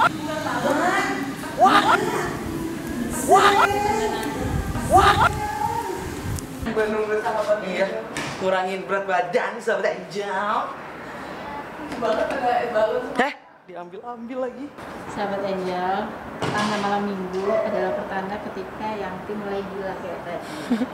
Nunggu sahabat ya, kurangin berat badan sahabat Angel. Banget ada diambil lagi. Sahabat Angel, tanda malam minggu adalah pertanda ketika Yangti mulai gila kayak tadi.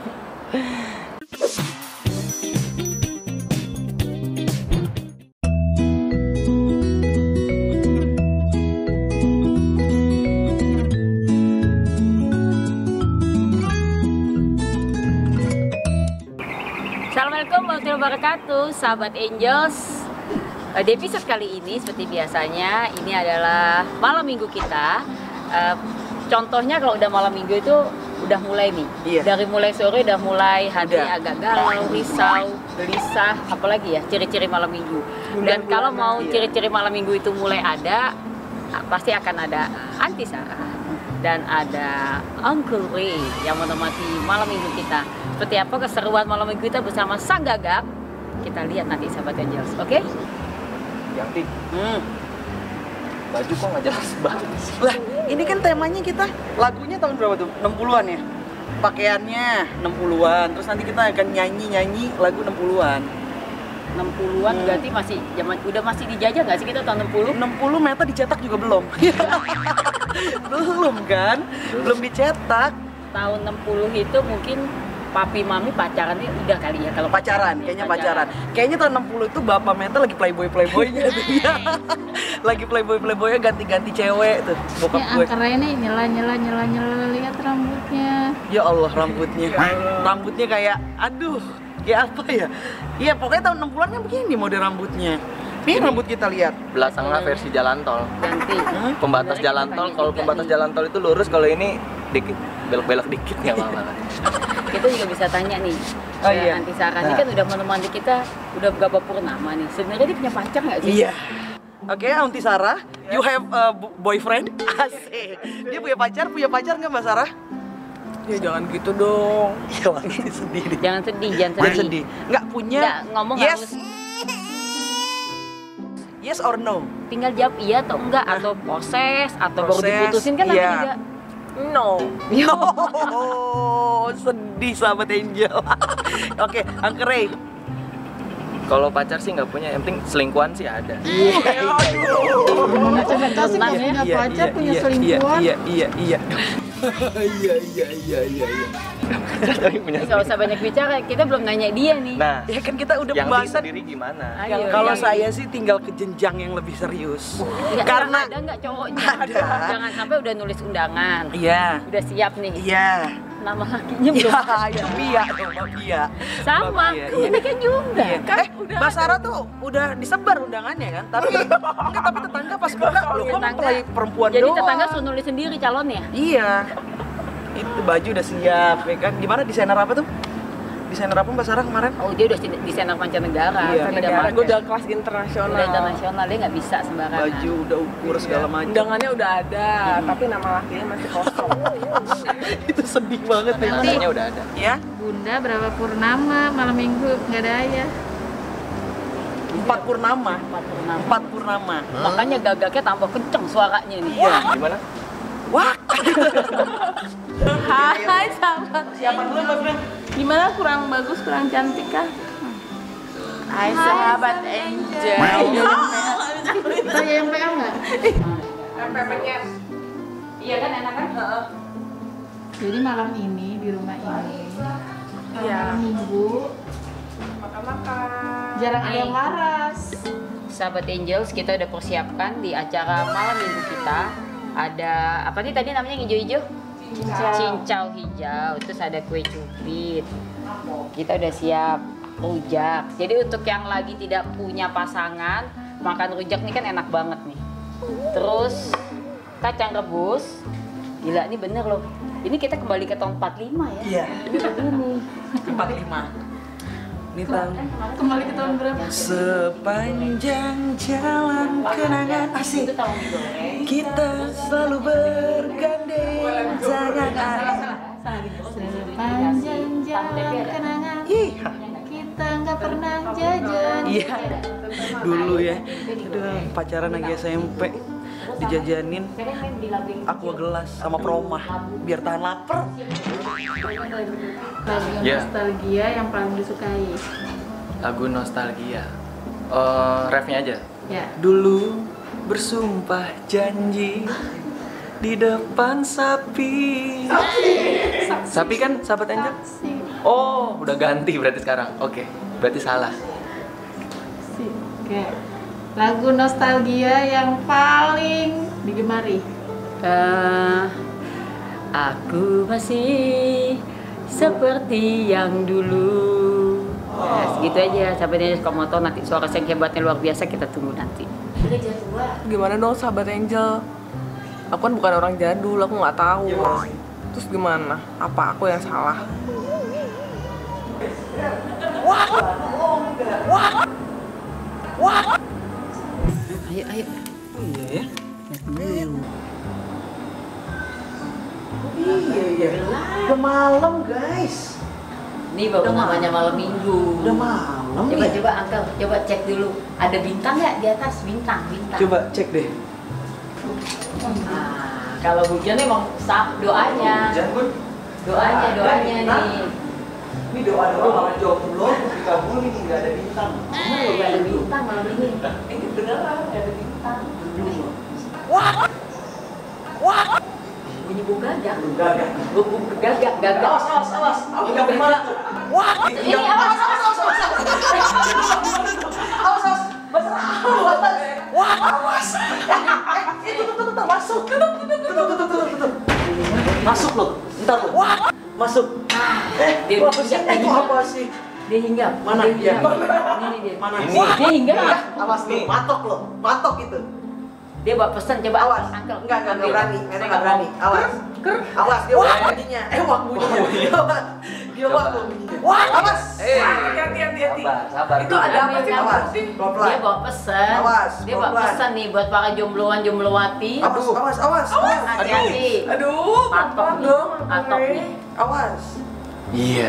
Assalamualaikum warahmatullahi wabarakatuh, sahabat Angels. Di episode kali ini seperti biasanya ini adalah malam minggu kita. Contohnya kalau udah malam minggu itu udah mulai nih. Iya. Dari mulai sore udah mulai hati agak galau, risau, gelisah, apalagi ya ciri-ciri malam minggu. Dan kalau mau ciri-ciri malam minggu itu mulai ada, pasti akan ada Aunty Sarah dan ada Uncle Ray yang menemani malam minggu kita. Seperti apa keseruan malam minggu kita bersama Sang Gagap? Kita lihat nanti sahabat Angels, oke? Yangti, baju kok nggak jelas banget sih? Lah, ini kan temanya kita, lagunya tahun berapa tuh? 60-an ya? Pakaiannya 60-an, terus nanti kita akan nyanyi lagu 60-an. 60-an berarti masih zaman udah masih dijajah nggak sih kita tahun 60? 60 Meta dicetak juga belum. Belum kan? Belum dicetak. Tahun 60 itu mungkin papi mami pacarannya udah kali ya kalau pacaran, kayaknya pacaran. Kayaknya tahun 60 itu bapak Meta lagi playboy-nya tuh ya. Lagi playboy-nya ganti-ganti cewek tuh. Bokap gue. Angkernya nih nyela lihat rambutnya. Ya Allah rambutnya. Rambutnya kayak aduh, kayak apa ya? Iya, pokoknya tahun 60-an kan begini mode rambutnya. Nih rambut kita lihat. Belakangnya versi jalan tol. Ganti. Pembatas jalan tol. Kalau pembatas jalan tol itu lurus, kalau ini dikit belok-belok dikit nggak apa-apa. Kita juga bisa tanya nih, Aunty Sarah ini kan udah menemani kita udah berapa purnama nih. Sebenarnya dia punya pacar nggak sih? Iya. Oke, Aunty Sarah, you have a boyfriend? Asik. Dia punya pacar nggak Mbak Sarah? Ya jangan gitu dong. Iya, lagi sedih. Jangan sedih. Nggak punya. Nggak, ngomong yes. harus. Yes or no? Tinggal jawab iya atau enggak, atau proses, atau baru diputusin kan nanti juga. No. Yo, sedih sahabat Angel. Oke, Uncle Ray. Kalau pacar sih nggak punya, yang penting selingkuhan sih ada. Tenang ya, Punya pacar, punya selingkuhan. Iya. Nggak usah banyak bicara, kita belum nanya dia nih. Nah, Ya kan kita udah yang pembahasan. sendiri gimana? Ayo, Kalau yang- saya sih tinggal ke jenjang yang lebih serius. Karena Karena ada nggak cowoknya? Ada. Jangan sampai udah nulis undangan, iya. udah siap nih. Iya. Nama lakinya belum. Iya, Pia dong, Mbak Pia. Sama, Mbak Pia, iya. ini kan juga. Iya. Mbak Sarah tuh udah disebar undangannya kan? Tapi tetangga pas buka, lu kok Tetangga. lagi perempuan Jadi doang. tetangga suruh nulis sendiri calonnya. Iya. Itu baju udah siap, ya kan? Gimana desainer apa tuh? Desainer apa Mbak Sarah kemarin? Oh, dia udah desainer mancanegara. Iya. Negara pakai. gue udah kelas internasional. Udah internasional, dia nggak bisa sembarangan. Baju udah ukur segala macam. Undangannya udah ada, tapi nama lakinya masih kosong. Itu sedih banget ya. Namanya udah ada. Ya, Bunda berapa purnama malam minggu nggak ada ayah? 4 purnama. 4 purnama. 4 purnama. Makanya gagaknya tambah kenceng suaranya nih. Iya. Gimana? Wah. Hai sahabat. Siapa dulu Mbak Fren? Gimana, kurang bagus, kurang cantik kah? Hai sahabat Angel. Saya yang PA nggak? MPP-nya. Iya kan, enak kan? Jadi malam ini di rumah ini, Iya. malam minggu, Makan-makan. jarang ada yang waras. Sahabat Angels, kita udah persiapkan di acara malam minggu kita. Ada apa nih tadi namanya yang hijau-hijau? Cincau hijau, terus ada kue cubit. Kita udah siap rujak. Jadi untuk yang lagi tidak punya pasangan, makan rujak nih kan enak banget nih. Terus kacang rebus. Gila, ini bener loh. Ini kita kembali ke tahun 45 ya. Iya. Ini begini. 45. Ini tahun Kembali ke tahun berapa? sepanjang jalan kenangan asik. Itu tahun digoreng. Kita selalu bergandeng tangan. Sepanjang jalan kenangan. Iya. Kita nggak pernah jajan. Iya. Dulu ya. Aduh, pacaran lagi SMP. dijajanin aqua gelas sama promah biar tahan lapar. Lagu Ya. nostalgia yang paling disukai. Lagu nostalgia. Refnya aja. Ya. Dulu bersumpah janji di depan sapi. Sapi kan sahabat Angel? Oh, udah ganti berarti sekarang. Oke, berarti salah. Oke. Lagu nostalgia yang paling digemari. Aku masih seperti yang dulu. Ya, segitu aja. Sahabatnya kalau mau tahu nanti suara yang hebatnya luar biasa, kita tunggu nanti. Gimana dong sahabat Angel? Aku kan bukan orang jadul, aku nggak tahu. Terus gimana? Apa aku yang salah? Ayo, ayo. Iya ya. Iya. Udah malam guys. Ini baru namanya malam minggu. Udah malam Coba ya. coba Uncle, coba cek dulu. Ada bintang nggak di atas? Bintang. Coba cek deh. Nah, kalau hujan emang doanya. Hujan, Bun. Doanya nih. Ini doa-doa malah jomblo dikabulin nih, nggak ada bintang. Nggak ada bintang malam ini. Ini beneran nggak ada bintang. Bunyi burung gagak. Burung gagak. Awas. Gagak di mana tuh? Ini awas. Awas. Itu masuk. Tuh. Masuk lo. Ntar lo. Masuk. Dia Apa sih? Itu apa sih? Dia hinggap. Mana? Dia Iya. hinggap. Ini dia. Mana? Ini. Dia hinggap. Awas nih. Patok lo. Patok itu. Dia bawa pesan, coba Awas. Uncle. Enggak berani. Memang nggak berani. Awas. Awas dia wak bunyinya. Wak bunyinya. Dia wak bunyinya. Awas. Hati-hati. Sabar. Itu ada apa sih? Awas. Dia Pelan-pelan. bawa pesan. Awas, Dia bawa pelan-pelan. pesan nih buat para jombloan-jomblowati. Awas. Hati-hati. Aduh, Patok pelan-pelan nih. dong. Patok nih. Awas. Iya.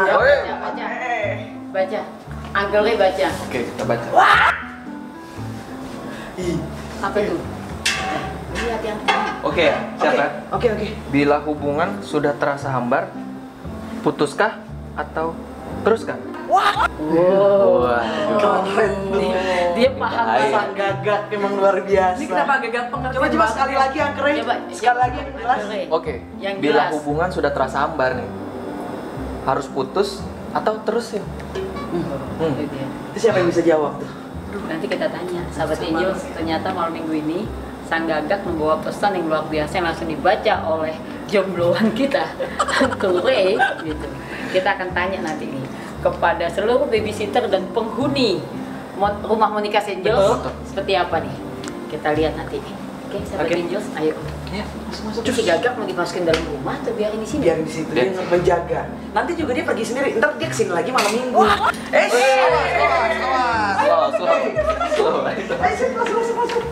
Baca. Uncle Ray baca. Oke, kita baca. Apa itu? Lihat yang Oke, siapa? Oke. Bila hubungan sudah terasa hambar, putuskah atau teruskah? Waduh. Keren nih. Dia paham Bahaya. banget. Sang gagak emang luar biasa. Ini kenapa agak pengertian Coba banget sekali ya? lagi yang keren. Coba Sekali lagi yang jelas. Uncle Ray. Oke. Yang Bila jelas. hubungan sudah terasa hambar nih, harus putus atau terusin? Itu dia. Itu siapa yang bisa jawab tuh? Nanti kita tanya, sahabat Angel, ternyata malam minggu ini sang gagak membawa pesan yang luar biasa yang langsung dibaca oleh jombloan kita, Uncle Ray, gitu. Kita akan tanya nanti nih kepada seluruh babysitter dan penghuni rumah Monica Angel seperti apa nih? Kita lihat nanti. Oke, sahabat Oke. Angels, ayo. Ya, masuk. Terus si gagak mau dimasukin dalam rumah atau biarin di sini? Biar di situ dia menjaga. Nanti juga dia pergi sendiri. Ntar dia kesini lagi malam minggu. Awas. Slow. Masuk.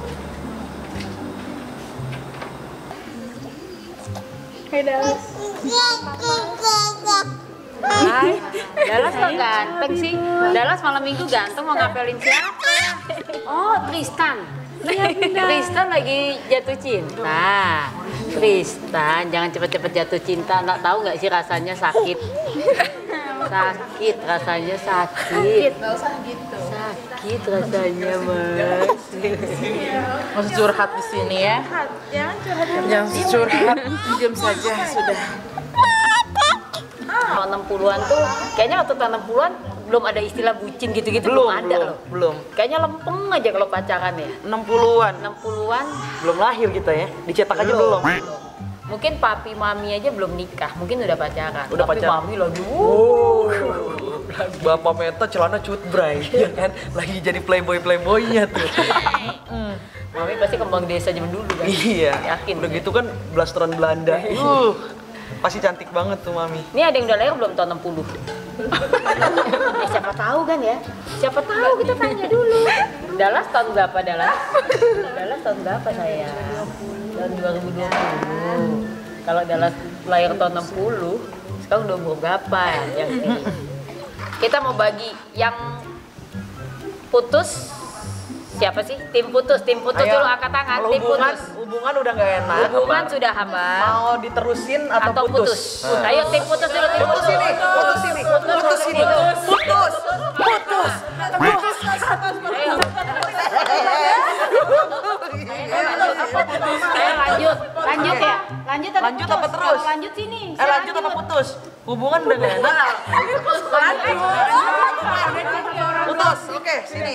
Hai, Dallas kok ganteng sih? Dallas malam minggu ganteng mau ngapelin siapa? Oh, Tristan. Tristan lagi jatuh cinta. Tristan, jangan cepet-cepet jatuh cinta. Nggak tahu nggak sih rasanya sakit? Sakit, rasanya sakit. Nggak usah gitu. Sakit rasanya, Mas. Masih curhat di sini ya? Jangan curhat, diam saja sudah. Kalau 60-an tuh, kayaknya waktu tahun 60-an belum ada istilah bucin gitu-gitu, belum ada loh. Belum. Kayaknya lempeng aja kalau pacaran ya. 60-an. 60-an Belum lahir kita ya. Dicetak aja belum. mungkin papi mami aja belum nikah, mungkin udah pacaran. Udah Tapi pacaran. mami lagi Bapak Meta celana cutbray ya kan. Lagi jadi playboynya tuh. mami pasti kembang desa zaman dulu kan. Iya. Yakin. Udah gitu kan blasteran Belanda. Pasti cantik banget tuh mami. Ini ada yang udah lahir belum tahun 60? Siapa tahu kan ya? Siapa tahu kita tanya dulu. Dallas tahun berapa Dallas? Dallas tahun berapa saya? Tahun 2020. Kalau Dallas lahir tahun 60, sekarang udah umur berapa ya? Kita mau bagi yang putus siapa sih? Tim putus Ayo. dulu angkat tangan. Kalau Tim putus. hubungan udah nggak enak. Hubungan sudah hambar. Mau diterusin atau putus? Ayo tim putus dulu, tim Putus ini, putus ini, putus ini, putus, putus. Ayo. Ayo lanjut ya. Lanjut apa terus? Lanjut sini. Lanjut apa putus? Hubungan udah nggak enak. Putus, oke, sini.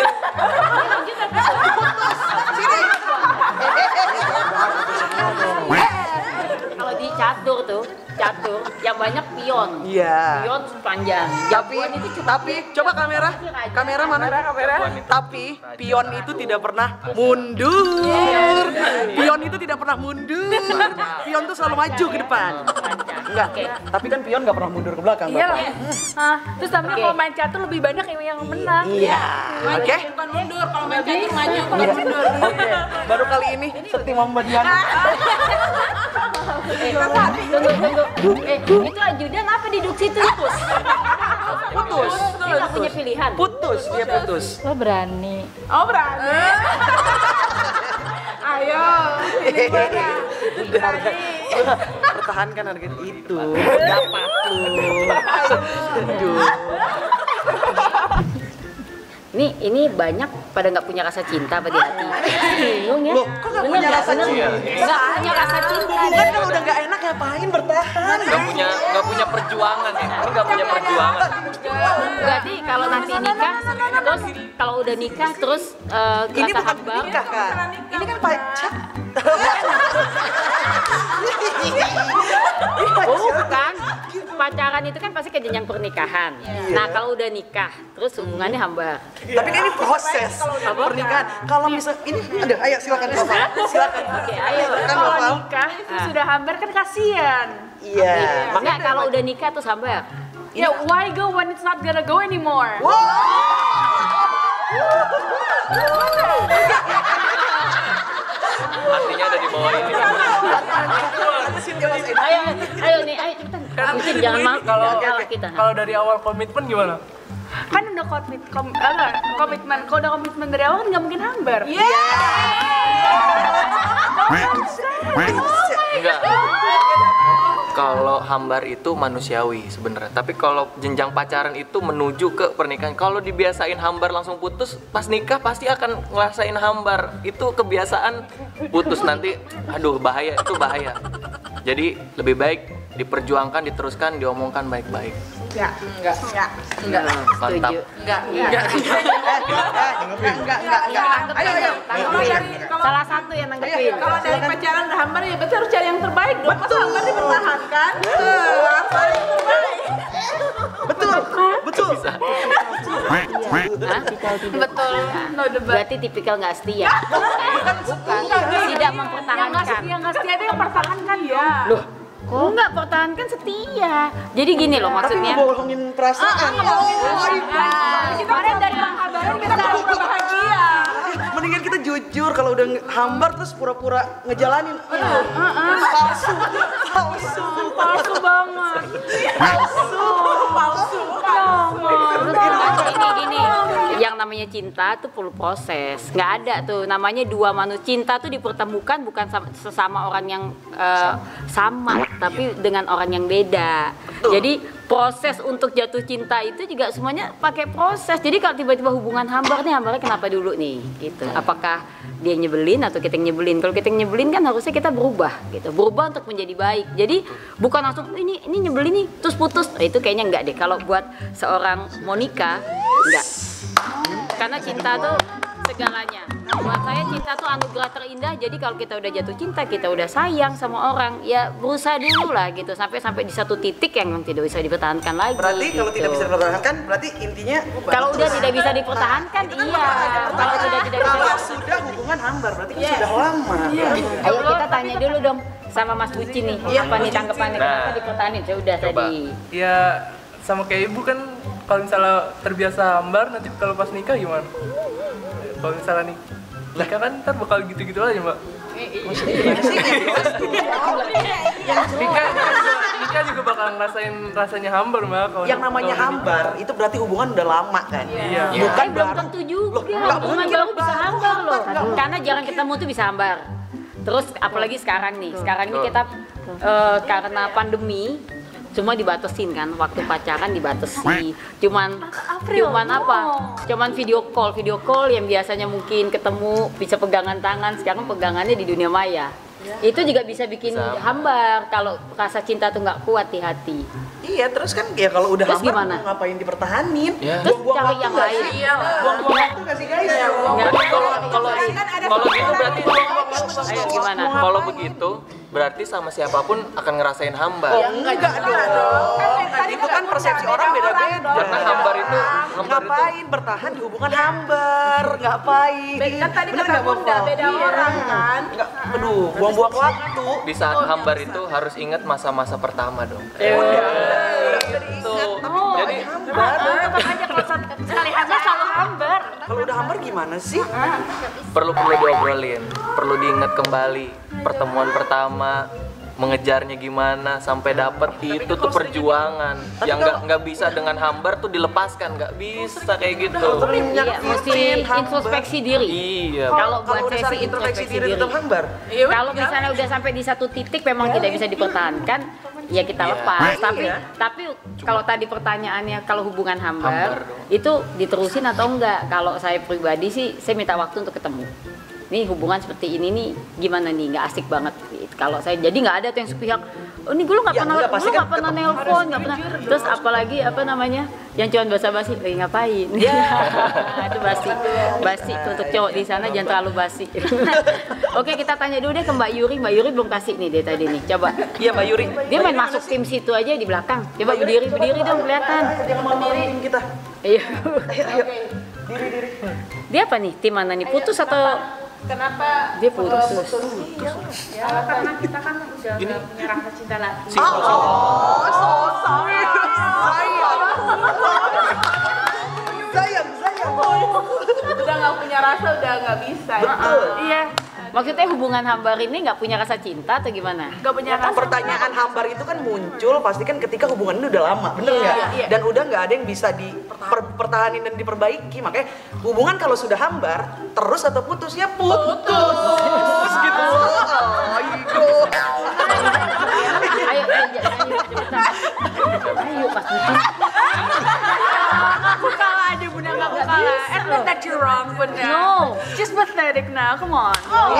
Kalau di catur yang banyak pion. Iya. Pion panjang. Jagoan itu Tapi coba kamera mana? Tapi pion itu tidak pernah mundur. Pion itu tidak pernah mundur. Pion tuh selalu maju ke depan. Enggak. Tapi kan pion nggak pernah mundur ke belakang. Iya Bapak. lah. Terus tapi kalau main catur lebih banyak yang menang. Iya. Oke. Bukan mundur, kalau main catur maju bukan mundur. Oke. Baru kali ini Sekti Muhammad Diana. Tunggu. Itu ajudan apa duduk situ? Putus. Dia nggak punya pilihan. Putus, dia putus. Lo berani. Oh berani. Ayo, ini mana? Pertahankan harga itu. Dapat tuh. Ini banyak pada nggak punya rasa cinta pada hati. Bingung ya? Loh, kok nggak punya rasa cinta? Nggak punya rasa cinta. Hubungan kalau udah nggak enak ngapain bertahan? Nggak punya perjuangan ya. Ini nggak punya perjuangan. Berarti kalau nanti nikah, terus kalau udah nikah terus Ini kata bukan hamba. nikah kan? Ini kan pacar. Bukan. Pacaran itu kan pasti ke jenjang pernikahan. Nah kalau udah nikah, terus hubungannya hambar. Tapi kan ini proses pernikahan. Kalau misal ini ada, ayo silakan Bapak. Silakan. Oke, ayo. Silakan Kalau Bapak. nikah itu sudah hambar kan kasihan. Iya. Enggak, kalau udah nikah terus hambar. Ya why go when it's not gonna go anymore? Artinya ada di bawah ini. Ayo nih, ayo cepetan. Mungkin jangan mau kalah kita. Kalau dari awal komitmen gimana? Kan udah komitmen. Kalau udah komitmen dari awal kan nggak mungkin hambar. Enggak. Kalau hambar itu manusiawi sebenarnya. Tapi kalau jenjang pacaran itu menuju ke pernikahan. Kalau dibiasain hambar langsung putus, pas nikah pasti akan ngerasain hambar. Itu kebiasaan putus nanti, aduh bahaya, itu bahaya. Jadi lebih baik diperjuangkan, diteruskan, diomongkan baik-baik. Enggak. Mantap. Enggak. Ayo. Salah satu yang nanggepin. Kalau dari pacaran udah hambar ya berarti harus cari yang terbaik dong. Masa hambar dipertahankan? Cari yang terbaik. Betul. Betul. No debat. Berarti tipikal nggak setia. Bukan. Tidak mempertahankan. Yang nggak setia itu yang pertahankan ya. Loh, kok nggak pertahankan setia? Jadi gini loh Tapi maksudnya. ngebohongin perasaan. Kita kan dari penghabaran kita harus bahagia. Mendingan kita jujur kalau udah hambar terus pura-pura ngejalanin. Palsu banget. Palsu. Gini, yang namanya cinta tuh perlu proses. Nggak ada tuh namanya dua manusia. Cinta tuh dipertemukan bukan sesama orang yang sama, tapi dengan orang yang beda. Jadi proses untuk jatuh cinta itu juga semuanya pakai proses. Jadi kalau tiba-tiba hubungan hambar nih, hambarnya kenapa dulu nih? Gitu. Apakah dia nyebelin atau kita yang nyebelin? Kalau kita yang nyebelin kan harusnya kita berubah gitu. Berubah untuk menjadi baik. Jadi bukan langsung ini nyebelin nih terus putus. Itu kayaknya enggak deh. Kalau buat seorang Monica enggak. Karena cinta tuh segalanya. Buat saya cinta tuh anugerah terindah. Jadi kalau kita udah jatuh cinta, kita udah sayang sama orang, ya berusaha dulu lah gitu sampai di satu titik yang tidak bisa dipertahankan lagi. Berarti kalau gitu. tidak bisa dipertahankan, berarti intinya Kalau udah tidak bisa dipertahankan, iya. Kalau sudah tidak bisa kalau sudah hubungan hambar, berarti kan sudah lama. Ayo kita tanya dulu dong sama Mas Buci nih. Apa nih tanggapannya kenapa dipertahanin? Ya udah Coba. tadi. Ya sama kayak ibu kan kalau misalnya terbiasa hambar nanti kalau pas nikah gimana? Kalau misalnya nikah kan ntar bakal gitu-gitu aja mbak. Nikah Nika juga bakal ngerasain rasanya hambar Mbak. Yang namanya hambar itu berarti hubungan udah lama kan? Iya. Bukan Belum baru. tentu juga. nggak Hubungan mungkin baru bisa hambar loh. nggak mungkin. Karena jarang ketemu tuh bisa hambar. Terus apalagi sekarang nih. Sekarang ini kita karena pandemi cuma dibatasin kan, waktu pacaran dibatasi. Cuman apa? Cuman video call yang biasanya mungkin ketemu bisa pegangan tangan, sekarang pegangannya di dunia maya. Itu juga bisa bikin hambar kalau rasa cinta tuh nggak kuat di hati. Iya, terus kan ya kalau udah Terus hambar gimana? mau ngapain dipertahanin? Ya. Terus Buang-buang cari waktu yang nggak lain. sih? Buang-buang waktu nggak sih guys? Berarti kalau gitu berarti Ayo gimana? kalau begitu berarti sama siapapun akan ngerasain hambar. Enggak dong. Itu kan persepsi orang beda-beda. Karena hambar itu Ngapain bertahan di hubungan hambar? Ngapain? Kan tadi Bener kata nggak, Bob? Bunda beda orang kan. Nggak, aduh, buang-buang waktu. di saat hambar itu harus ingat masa-masa pertama dong. Gitu. Jadi Sekali aja selalu hambar. Kalau udah hambar gimana sih? perlu diobrolin, perlu diingat kembali pertemuan pertama, mengejarnya gimana sampai dapet itu tuh perjuangan yang nggak bisa dengan hambar tuh dilepaskan, nggak bisa kayak gitu. Iya, mesti introspeksi diri. Iya. Kalau buat udah saya sering sih introspeksi introspeksi diri diri. tetap hambar. Kalau misalnya udah sampai di satu titik memang tidak bisa dipertahankan, ya kita lepas. Tapi kalau tadi pertanyaannya kalau hubungan hambar itu diterusin atau enggak? Kalau saya pribadi sih saya minta waktu untuk ketemu. Nih hubungan seperti ini nih gimana nih, nggak asik banget. Kalau saya jadi nggak ada tuh yang sepihak. Oh ini gue nggak Ya, pernah, enggak, pasti lu nggak kan pernah nelpon, nggak pernah. Terus apalagi apa namanya yang cuma basa-basi, ngapain? Itu basi untuk cowok di sana jangan terlalu basi. Oke kita tanya dulu deh ke Mbak Yuri. Mbak Yuri belum kasih nih dia tadi nih. Coba. Iya, Mbak Yuri. Dia main masuk tim situ aja di belakang. Coba berdiri dong kelihatan. Jangan malu-maluin tim kita. Iya. Ayo. Dia apa nih? Tim mana nih? Putus atau? Kenapa Dia putus. ya karena kita kan udah nggak punya rasa cinta lagi. Sayang. Udah nggak punya rasa, udah nggak bisa. Betul. Iya. Maksudnya hubungan hambar ini nggak punya rasa cinta atau gimana? Nggak punya rasa. Pertanyaan hambar itu kan muncul pasti kan ketika hubungan ini udah lama, bener nggak? Iya. Dan udah nggak ada yang bisa dipertahanin dan diperbaiki. Makanya hubungan kalau sudah hambar terus atau putus ya putus gitu. Ayo cepetan. Ayo pas bucin. Aku kalah aja Bunda, nggak aku kalah. Admit that you're wrong Bunda. No. Just pathetic now, come on.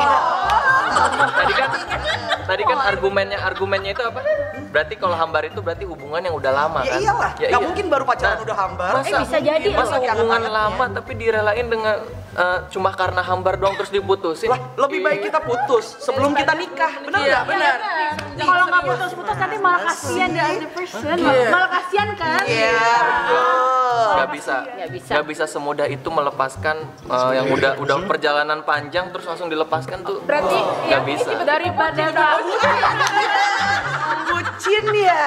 Tadi kan argumennya itu apa? Berarti kalau hambar itu berarti hubungan yang udah lama Ya kan? iyalah, Ya, nggak iya. mungkin baru pacaran udah hambar. bisa jadi Masa loh. hubungan lama tapi direlain dengan cuma karena hambar doang terus diputusin? Lah, lebih baik kita putus sebelum kita nikah, bener nggak? Benar. Kalau nggak putus-putus nanti malah kasihan the other person. Malah kasihan kan? Iya, betul. Nggak bisa semudah itu melepaskan yang udah perjalanan panjang terus langsung dilepaskan tuh. Berarti nggak bisa. daripada nggak Bucin ya.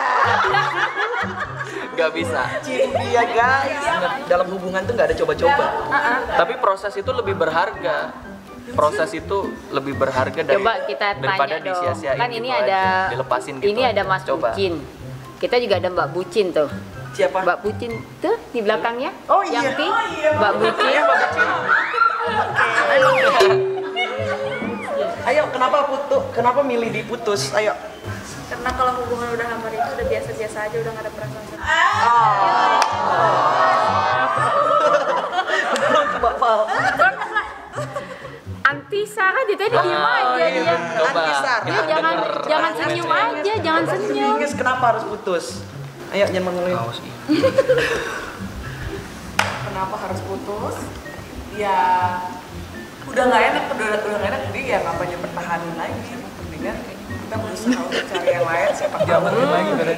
Nggak bisa. Bucin dia guys. Dalam hubungan tuh nggak ada coba-coba. Tapi proses itu lebih berharga. Proses itu lebih berharga Coba kita daripada tanya dong. disia-siain Kan gitu ini aja, ada dilepasin gitu ini aja. ada Mas Coba. Bucin. Kita juga ada Mbak Bucin tuh. Siapa? Mbak Bucin tuh di belakangnya. Oh iya. Yanti, Mbak Bucin. Ayo, kenapa milih diputus? Ayo. karena kalau hubungan udah hambar itu udah biasa-biasa aja, udah nggak ada perasaan. Mbak Val. Anti Sarah dia tadi diem aja dia. Coba. Anti Sarah. Dia jangan senyum aja, jangan senyum. Inges, kenapa harus putus? Ayo, jangan mengeluh. Kenapa harus putus? Ya udah nggak enak, udah nggak enak, jadi ya ngapain dipertahanin lagi? Mendingan kita berusaha untuk cari yang lain, siapa tahu lagi kadang.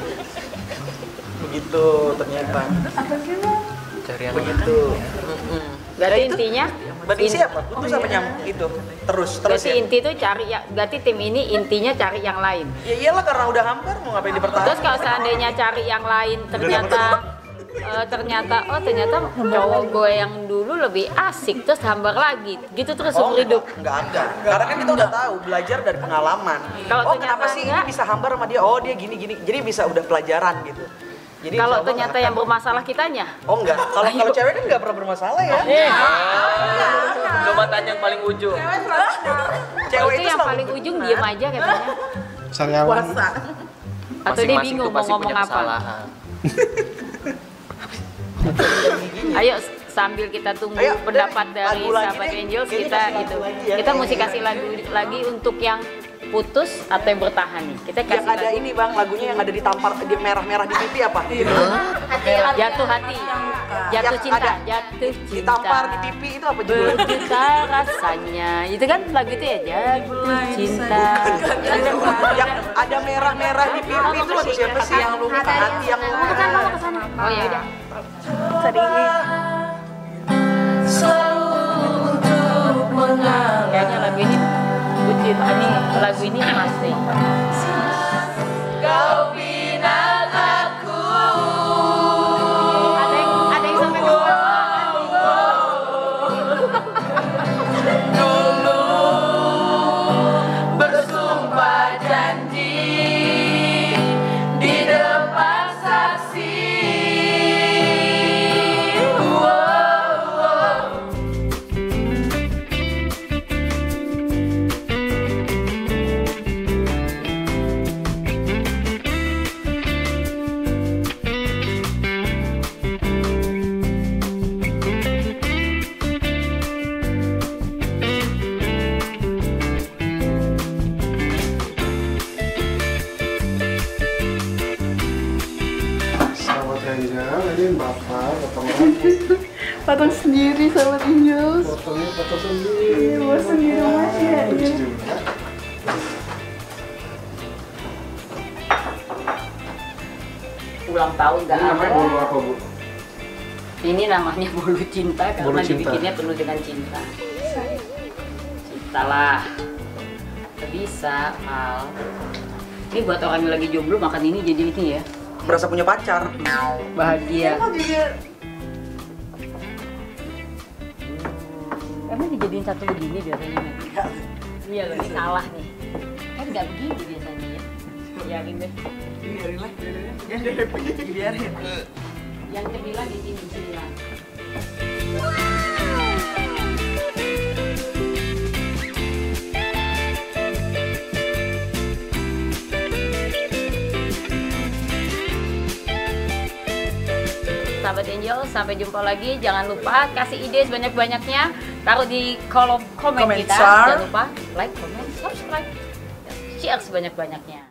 Begitu ternyata. Cari yang Begitu. Berarti intinya Berarti siapa? Putus apa nyambung gitu? Terus berarti ya? inti itu cari ya, berarti tim ini intinya cari yang lain. Ya iyalah, karena udah hambar mau ngapain dipertahankan? Terus kalau seandainya cari yang lain ternyata ternyata cowok gue yang dulu lebih asik, terus hambar lagi gitu terus seumur hidup. Enggak. Karena kan kita udah tahu belajar dari pengalaman. Kalau kenapa ternyata sih enggak, ini bisa hambar sama dia? Oh, dia gini. Jadi bisa udah pelajaran gitu. Jadi kalau insya Allah ternyata nggak yang akan. bermasalah kitanya. Oh enggak. Kalau cewek kan enggak pernah bermasalah ya. Coba tanya yang paling ujung. Cewek itu yang selalu paling ujung benar. diem aja katanya. Sariawan. Atau dia Masing-masing bingung tuh mau pasti ngomong punya apa. kesalahan. Ayo sambil kita tunggu Ayo, pendapat dari lagu lagi sahabat deh. Angels, Kayaknya kita kasih gitu. lagu lagi ya. Kita mesti kasih lagu lagi untuk yang putus atau yang bertahan nih. Kita Yang kasih ada lagu. ini bang, lagunya yang ada di tampar, di merah-merah di pipi apa? Jatuh hati, jatuh Yang cinta, ada jatuh cinta. Ditampar di pipi itu apa judulnya? Berjuta rasanya. Itu kan lagu itu ya, jatuh cinta. Yang ada merah-merah di pipi itu lagu siapa sih? Yang luka, hati yang luka. Oh ya udah. Kayaknya lagu ini bucin. Lagu ini pasti. Ada yang sampai ke Bersumpah janji di depan saksi. Sahabat Angel, ini bapak potong Potong sendiri sahabat Angels. potong sendiri. Buat sendiri mas ya. Lucu juga. ulang tahun Ini namanya bolu apa bu? Ini namanya bolu cinta karena Bolu cinta. dibikinnya penuh dengan cinta. Cintalah. Bisa, Al. Ini buat orang yang lagi jomblo makan ini jadi ini ya. Merasa punya pacar. Bahagia. Aku juga Emang dijadiin satu begini biasanya, Mek? Iya loh, ini salah nih. Kan nggak begini biasanya ya. Biarin deh. Biarin lah. Biarin. Yang kebilang di sini lah. Sahabat Angel, sampai jumpa lagi. Jangan lupa kasih ide sebanyak-banyaknya. Taruh di kolom komen kita. Komentar. Jangan lupa like, comment, subscribe, share sebanyak-banyaknya.